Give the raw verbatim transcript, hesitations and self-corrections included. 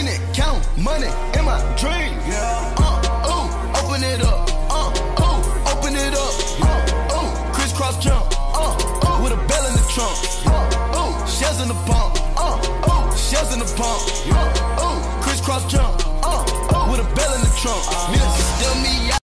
Hundred count money in my dream. Yeah. Uh, ooh, open it up. Uh, ooh, open it up. Uh, ooh, crisscross jump. Uh, ooh, with a bell in the trunk. Uh, ooh, shells in the pump. Uh, ooh, shells in the pump. Uh, ooh, crisscross jump. Uh, ooh, with a bell in the trunk. Uh,